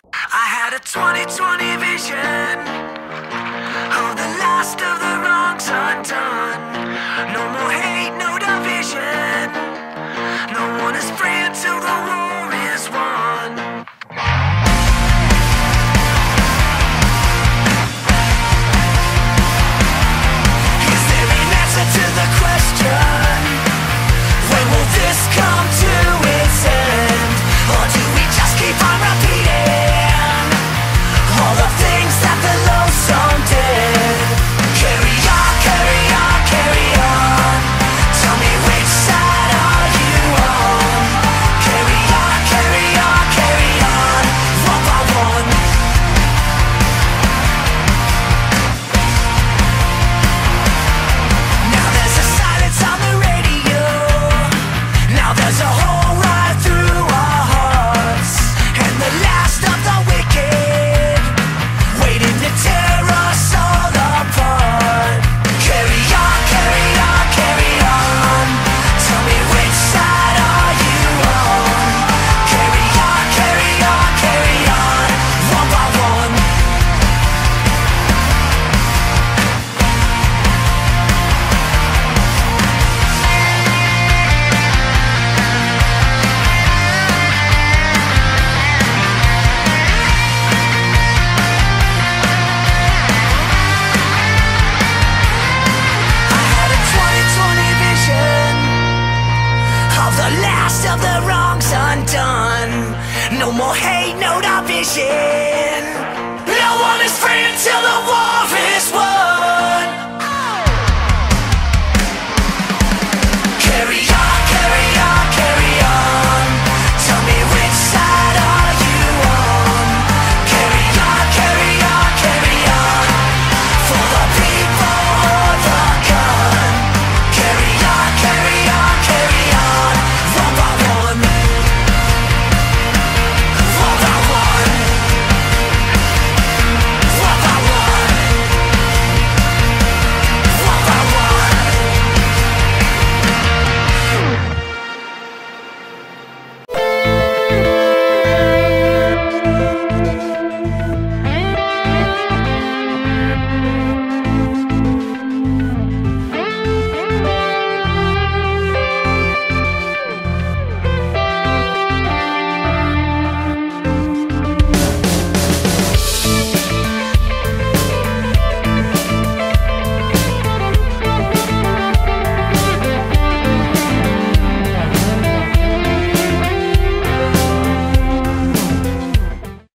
I had a 20/20 vision of the last of the wrongs undone. No more hate, no division. No one is free until the war is won. Is there an answer to the question? When will this come to its end? Or do we just keep on repeating all the things that the loathsome did? Carry on, carry on, carry on. Tell me which side are you on? Carry on, carry on, carry on. One by one. Now there's a silence on the radio. Now there's a hole right through our hearts. And the last of the wicked waiting to tear us all apart. Carry on, carry on, carry on. Tell me which side are you on? Carry on, carry on, carry on. One by one. I had a 20/20 vision of the last of the wrongs undone. No more hate, no division. No one is free until the war is won.